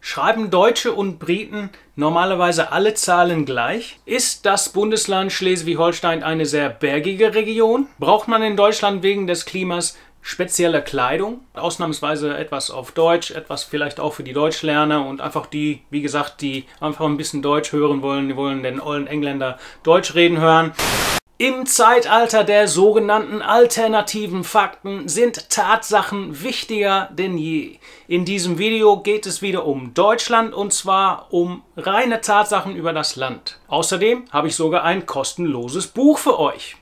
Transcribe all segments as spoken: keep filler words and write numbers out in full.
Schreiben Deutsche und Briten normalerweise alle Zahlen gleich? Ist das Bundesland Schleswig-Holstein eine sehr bergige Region? Braucht man in Deutschland wegen des Klimas spezielle Kleidung? Ausnahmsweise etwas auf Deutsch, etwas vielleicht auch für die Deutschlerner und einfach die, wie gesagt, die einfach ein bisschen Deutsch hören wollen, die wollen den ollen Engländer Deutsch reden hören. Im Zeitalter der sogenannten alternativen Fakten sind Tatsachen wichtiger denn je. In diesem Video geht es wieder um Deutschland und zwar um reine Tatsachen über das Land. Außerdem habe ich sogar ein kostenloses Buch für euch.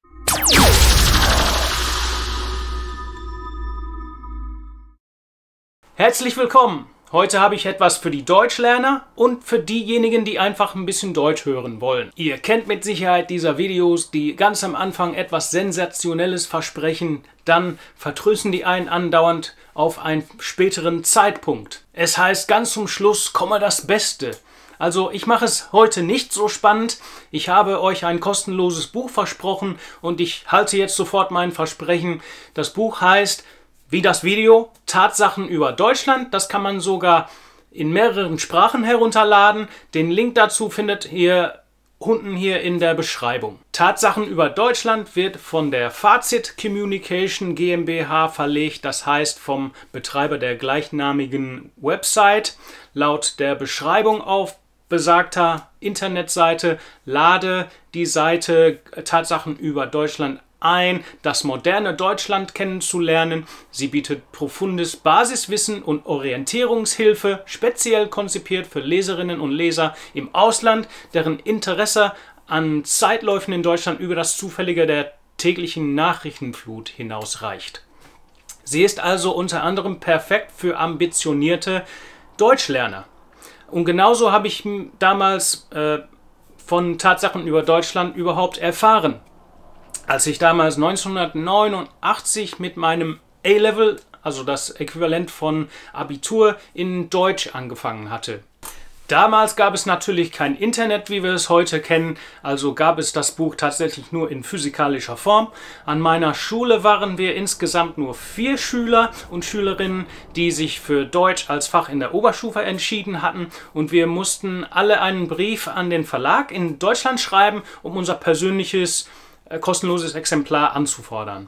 Herzlich willkommen! Heute habe ich etwas für die Deutschlerner und für diejenigen, die einfach ein bisschen Deutsch hören wollen. Ihr kennt mit Sicherheit dieser Videos, die ganz am Anfang etwas Sensationelles versprechen, dann vertrösten die einen andauernd auf einen späteren Zeitpunkt. Es heißt ganz zum Schluss komme das Beste. Also ich mache es heute nicht so spannend. Ich habe euch ein kostenloses Buch versprochen und ich halte jetzt sofort mein Versprechen. Das Buch heißt wie das Video, Tatsachen über Deutschland. Das kann man sogar in mehreren Sprachen herunterladen. Den Link dazu findet ihr unten hier in der Beschreibung. Tatsachen über Deutschland wird von der Fazit Communication GmbH verlegt. Das heißt vom Betreiber der gleichnamigen Website. Laut der Beschreibung auf besagter Internetseite lade die Seite Tatsachen über Deutschland ein, das moderne Deutschland kennenzulernen. Sie bietet profundes Basiswissen und Orientierungshilfe, speziell konzipiert für Leserinnen und Leser im Ausland, deren Interesse an Zeitläufen in Deutschland über das Zufällige der täglichen Nachrichtenflut hinausreicht. Sie ist also unter anderem perfekt für ambitionierte Deutschlerner. Und genauso habe ich damals äh, von Tatsachen über Deutschland überhaupt erfahren. Als ich damals neunzehnhundertneunundachtzig mit meinem A-Level, also das Äquivalent von Abitur, in Deutsch angefangen hatte. Damals gab es natürlich kein Internet, wie wir es heute kennen, also gab es das Buch tatsächlich nur in physikalischer Form. An meiner Schule waren wir insgesamt nur vier Schüler und Schülerinnen, die sich für Deutsch als Fach in der Oberstufe entschieden hatten und wir mussten alle einen Brief an den Verlag in Deutschland schreiben, um unser persönliches kostenloses Exemplar anzufordern.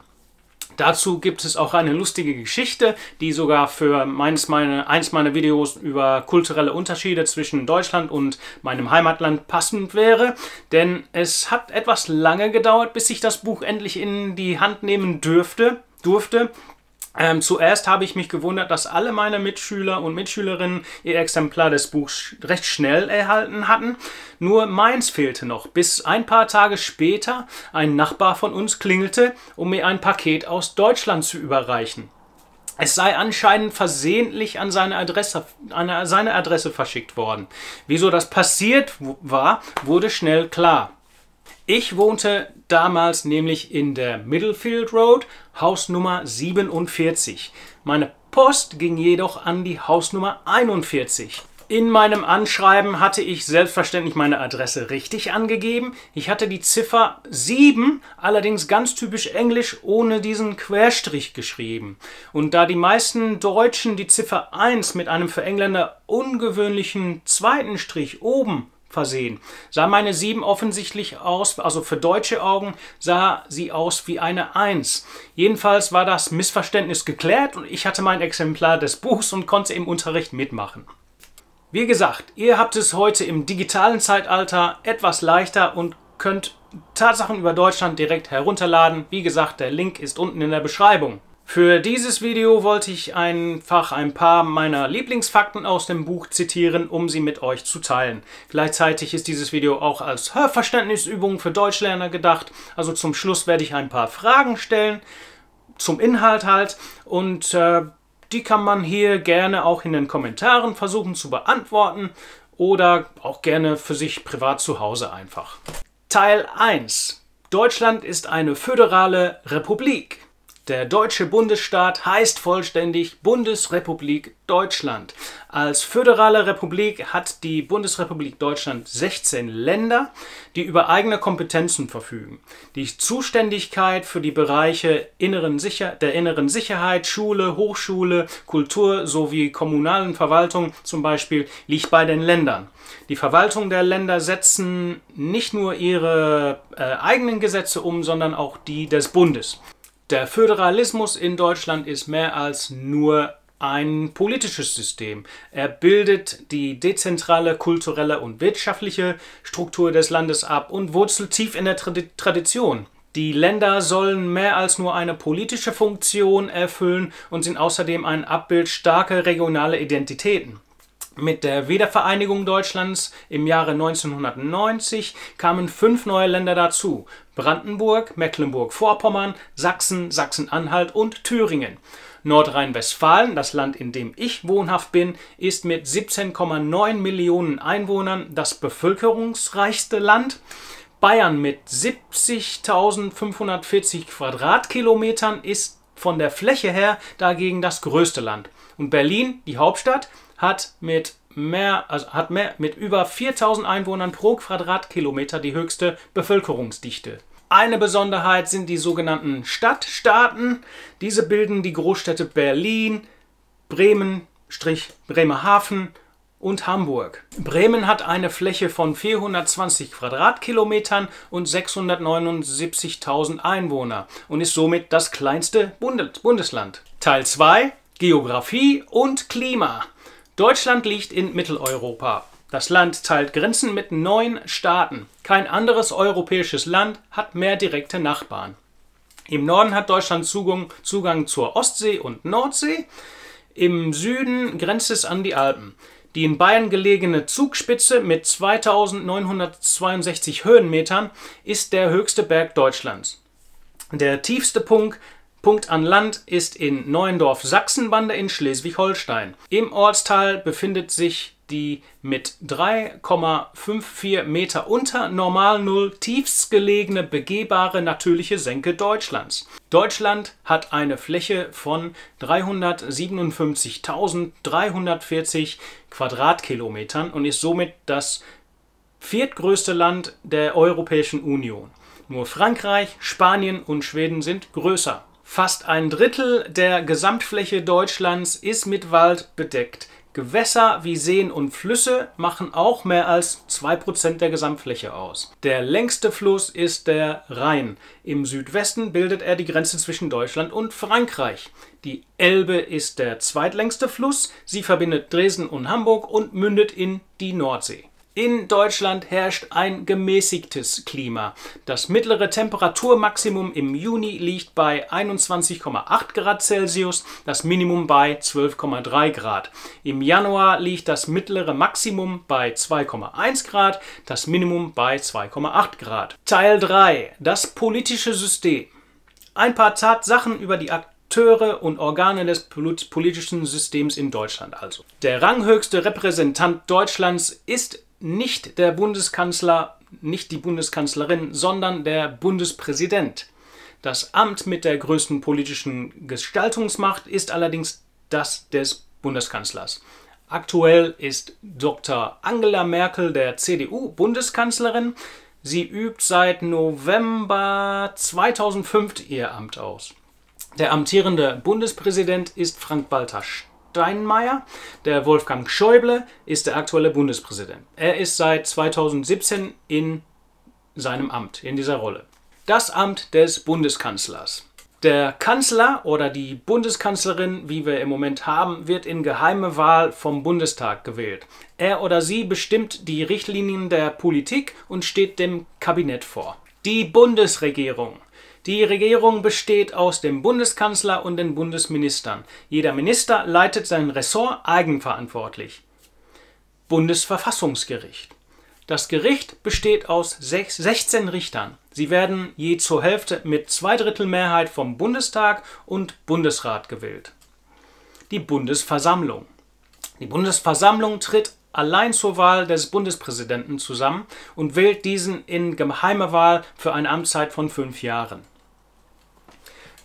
Dazu gibt es auch eine lustige Geschichte, die sogar für meins, meine, eins meiner Videos über kulturelle Unterschiede zwischen Deutschland und meinem Heimatland passend wäre. Denn es hat etwas lange gedauert, bis ich das Buch endlich in die Hand nehmen dürfte. durfte. Ähm, zuerst habe ich mich gewundert, dass alle meine Mitschüler und Mitschülerinnen ihr Exemplar des Buchs recht schnell erhalten hatten. Nur meins fehlte noch, bis ein paar Tage später ein Nachbar von uns klingelte, um mir ein Paket aus Deutschland zu überreichen. Es sei anscheinend versehentlich an seine Adresse, an seine Adresse verschickt worden. Wieso das passiert war, wurde schnell klar. Ich wohnte damals nämlich in der Middlefield Road, Hausnummer siebenundvierzig. Meine Post ging jedoch an die Hausnummer einundvierzig. In meinem Anschreiben hatte ich selbstverständlich meine Adresse richtig angegeben. Ich hatte die Ziffer sieben, allerdings ganz typisch englisch, ohne diesen Querstrich geschrieben. Und da die meisten Deutschen die Ziffer eins mit einem für Engländer ungewöhnlichen zweiten Strich oben versehen, sah meine sieben offensichtlich aus, also für deutsche Augen sah sie aus wie eine eins. Jedenfalls war das Missverständnis geklärt und ich hatte mein Exemplar des Buchs und konnte im Unterricht mitmachen. Wie gesagt, ihr habt es heute im digitalen Zeitalter etwas leichter und könnt Tatsachen über Deutschland direkt herunterladen. Wie gesagt, der Link ist unten in der Beschreibung. Für dieses Video wollte ich einfach ein paar meiner Lieblingsfakten aus dem Buch zitieren, um sie mit euch zu teilen. Gleichzeitig ist dieses Video auch als Hörverständnisübung für Deutschlerner gedacht. Also zum Schluss werde ich ein paar Fragen stellen, zum Inhalt halt. Und äh, die kann man hier gerne auch in den Kommentaren versuchen zu beantworten oder auch gerne für sich privat zu Hause einfach. Teil eins. Deutschland ist eine föderale Republik. Der deutsche Bundesstaat heißt vollständig Bundesrepublik Deutschland. Als föderale Republik hat die Bundesrepublik Deutschland sechzehn Länder, die über eigene Kompetenzen verfügen. Die Zuständigkeit für die Bereiche inneren Sicher- der inneren Sicherheit, Schule, Hochschule, Kultur sowie kommunalen Verwaltung zum Beispiel liegt bei den Ländern. Die Verwaltung der Länder setzen nicht nur ihre äh, eigenen Gesetze um, sondern auch die des Bundes. Der Föderalismus in Deutschland ist mehr als nur ein politisches System. Er bildet die dezentrale, kulturelle und wirtschaftliche Struktur des Landes ab und wurzelt tief in der Tradition. Die Länder sollen mehr als nur eine politische Funktion erfüllen und sind außerdem ein Abbild starker regionaler Identitäten. Mit der Wiedervereinigung Deutschlands im Jahre neunzehnhundertneunzig kamen fünf neue Länder dazu: Brandenburg, Mecklenburg-Vorpommern, Sachsen, Sachsen-Anhalt und Thüringen. Nordrhein-Westfalen, das Land, in dem ich wohnhaft bin, ist mit siebzehn Komma neun Millionen Einwohnern das bevölkerungsreichste Land. Bayern mit siebzigtausendfünfhundertvierzig Quadratkilometern ist von der Fläche her dagegen das größte Land. Und Berlin, die Hauptstadt, hat mit mehr, also hat mehr, mit über viertausend Einwohnern pro Quadratkilometer die höchste Bevölkerungsdichte. Eine Besonderheit sind die sogenannten Stadtstaaten. Diese bilden die Großstädte Berlin, Bremen, Bremerhaven und Hamburg. Bremen hat eine Fläche von vierhundertzwanzig Quadratkilometern und sechshundertneunundsiebzigtausend Einwohner und ist somit das kleinste Bundesland. Teil zwei: Geografie und Klima. Deutschland liegt in Mitteleuropa. Das Land teilt Grenzen mit neun Staaten. Kein anderes europäisches Land hat mehr direkte Nachbarn. Im Norden hat Deutschland Zugang, Zugang zur Ostsee und Nordsee. Im Süden grenzt es an die Alpen. Die in Bayern gelegene Zugspitze mit zweitausendneunhundertzweiundsechzig Höhenmetern ist der höchste Berg Deutschlands. Der tiefste Punkt Punkt an Land ist in Neuendorf-Sachsenbande in Schleswig-Holstein. Im Ortsteil befindet sich die mit drei Komma vierundfünfzig Meter unter Normalnull tiefstgelegene begehbare natürliche Senke Deutschlands. Deutschland hat eine Fläche von dreihundertsiebenundfünfzigtausenddreihundertvierzig Quadratkilometern und ist somit das viertgrößte Land der Europäischen Union. Nur Frankreich, Spanien und Schweden sind größer. Fast ein Drittel der Gesamtfläche Deutschlands ist mit Wald bedeckt. Gewässer wie Seen und Flüsse machen auch mehr als zwei Prozent der Gesamtfläche aus. Der längste Fluss ist der Rhein. Im Südwesten bildet er die Grenze zwischen Deutschland und Frankreich. Die Elbe ist der zweitlängste Fluss. Sie verbindet Dresden und Hamburg und mündet in die Nordsee. In Deutschland herrscht ein gemäßigtes Klima. Das mittlere Temperaturmaximum im Juni liegt bei einundzwanzig Komma acht Grad Celsius, das Minimum bei zwölf Komma drei Grad. Im Januar liegt das mittlere Maximum bei zwei Komma eins Grad, das Minimum bei zwei Komma acht Grad. Teil drei: Das politische System. Ein paar Tatsachen über die Akteure und Organe des politischen Systems in Deutschland also. Der ranghöchste Repräsentant Deutschlands ist nicht der Bundeskanzler, nicht die Bundeskanzlerin, sondern der Bundespräsident. Das Amt mit der größten politischen Gestaltungsmacht ist allerdings das des Bundeskanzlers. Aktuell ist Doktor Angela Merkel der C D U-Bundeskanzlerin. Sie übt seit November zweitausendfünf ihr Amt aus. Der amtierende Bundespräsident ist Frank-Walter Steinmeier. Der Wolfgang Schäuble ist der aktuelle Bundespräsident. Er ist seit zweitausendsiebzehn in seinem Amt, in dieser Rolle. Das Amt des Bundeskanzlers. Der Kanzler oder die Bundeskanzlerin, wie wir im Moment haben, wird in geheime Wahl vom Bundestag gewählt. Er oder sie bestimmt die Richtlinien der Politik und steht dem Kabinett vor. Die Bundesregierung. Die Regierung besteht aus dem Bundeskanzler und den Bundesministern. Jeder Minister leitet sein Ressort eigenverantwortlich. Bundesverfassungsgericht. Das Gericht besteht aus sechzehn Richtern. Sie werden je zur Hälfte mit Zweidrittelmehrheit vom Bundestag und Bundesrat gewählt. Die Bundesversammlung. Die Bundesversammlung tritt allein zur Wahl des Bundespräsidenten zusammen und wählt diesen in geheimer Wahl für eine Amtszeit von fünf Jahren.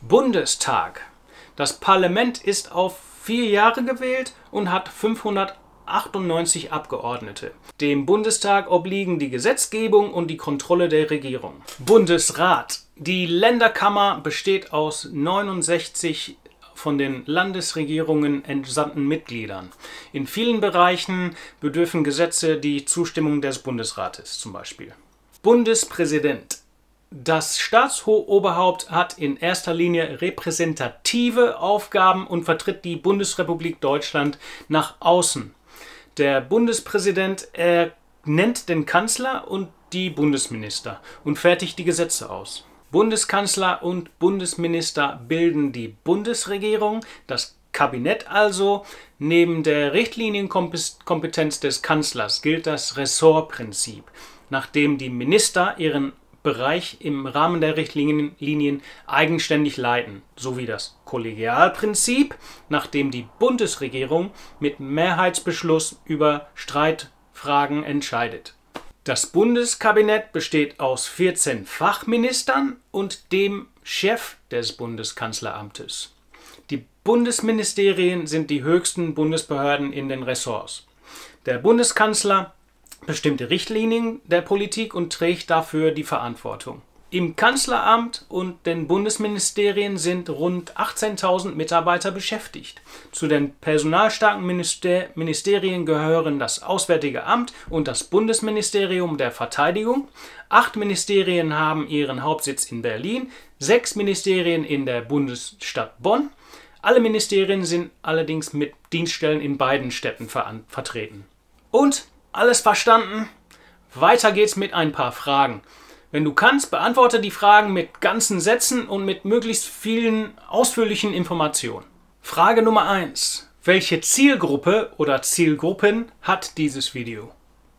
Bundestag. Das Parlament ist auf vier Jahre gewählt und hat fünfhundertachtundneunzig Abgeordnete. Dem Bundestag obliegen die Gesetzgebung und die Kontrolle der Regierung. Bundesrat. Die Länderkammer besteht aus neunundsechzig von den Landesregierungen entsandten Mitgliedern. In vielen Bereichen bedürfen Gesetze die Zustimmung des Bundesrates zum Beispiel. Bundespräsident. Das Staatsoberhaupt hat in erster Linie repräsentative Aufgaben und vertritt die Bundesrepublik Deutschland nach außen. Der Bundespräsident ernennt den Kanzler und die Bundesminister und fertigt die Gesetze aus. Bundeskanzler und Bundesminister bilden die Bundesregierung, das Kabinett also. Neben der Richtlinienkompetenz des Kanzlers gilt das Ressortprinzip, nachdem die Minister ihren Bereich im Rahmen der Richtlinien eigenständig leiten, sowie das Kollegialprinzip, nachdem die Bundesregierung mit Mehrheitsbeschluss über Streitfragen entscheidet. Das Bundeskabinett besteht aus vierzehn Fachministern und dem Chef des Bundeskanzleramtes. Die Bundesministerien sind die höchsten Bundesbehörden in den Ressorts. Der Bundeskanzler bestimmt die Richtlinien der Politik und trägt dafür die Verantwortung. Im Kanzleramt und den Bundesministerien sind rund achtzehntausend Mitarbeiter beschäftigt. Zu den personalstarken Minister Ministerien gehören das Auswärtige Amt und das Bundesministerium der Verteidigung. Acht Ministerien haben ihren Hauptsitz in Berlin, sechs Ministerien in der Bundesstadt Bonn. Alle Ministerien sind allerdings mit Dienststellen in beiden Städten ver vertreten. Und alles verstanden? Weiter geht's mit ein paar Fragen. Wenn du kannst, beantworte die Fragen mit ganzen Sätzen und mit möglichst vielen ausführlichen Informationen. Frage Nummer eins. Welche Zielgruppe oder Zielgruppen hat dieses Video?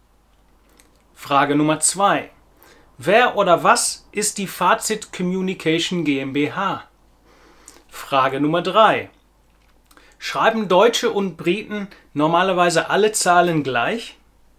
Frage Nummer zwei. Wer oder was ist die Fazit Communication GmbH? Frage Nummer drei. Schreiben Deutsche und Briten normalerweise alle Zahlen gleich?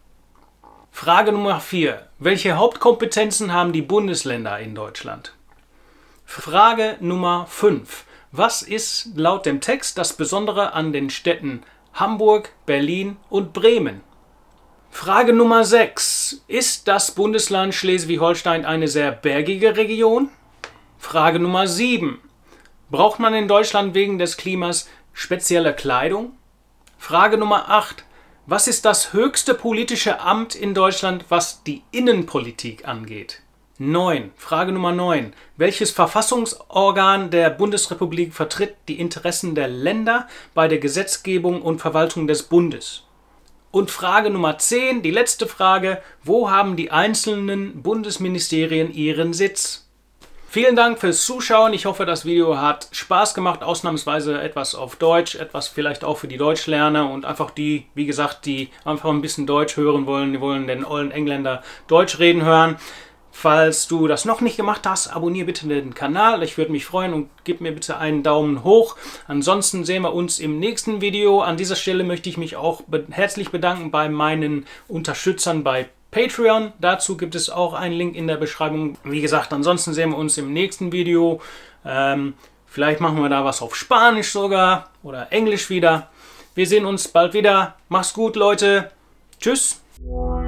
Frage Nummer vier. Welche Hauptkompetenzen haben die Bundesländer in Deutschland? Frage Nummer fünf. Was ist laut dem Text das Besondere an den Städten Hamburg, Berlin und Bremen? Frage Nummer sechs. Ist das Bundesland Schleswig-Holstein eine sehr bergige Region? Frage Nummer sieben. Braucht man in Deutschland wegen des Klimas spezielle Kleidung? Frage Nummer acht. Was ist das höchste politische Amt in Deutschland, was die Innenpolitik angeht? neun. Frage Nummer neun. Welches Verfassungsorgan der Bundesrepublik vertritt die Interessen der Länder bei der Gesetzgebung und Verwaltung des Bundes? Und Frage Nummer zehn, die letzte Frage. Wo haben die einzelnen Bundesministerien ihren Sitz? Vielen Dank fürs Zuschauen. Ich hoffe, das Video hat Spaß gemacht. Ausnahmsweise etwas auf Deutsch, etwas vielleicht auch für die Deutschlerner und einfach die, wie gesagt, die einfach ein bisschen Deutsch hören wollen. Die wollen den ollen Engländer Deutsch reden hören. Falls du das noch nicht gemacht hast, abonniere bitte den Kanal. Ich würde mich freuen und gib mir bitte einen Daumen hoch. Ansonsten sehen wir uns im nächsten Video. An dieser Stelle möchte ich mich auch herzlich bedanken bei meinen Unterstützern bei Patreon. Dazu gibt es auch einen Link in der Beschreibung. Wie gesagt, ansonsten sehen wir uns im nächsten Video. Ähm, vielleicht machen wir da was auf Spanisch sogar oder Englisch wieder. Wir sehen uns bald wieder. Mach's gut, Leute. Tschüss.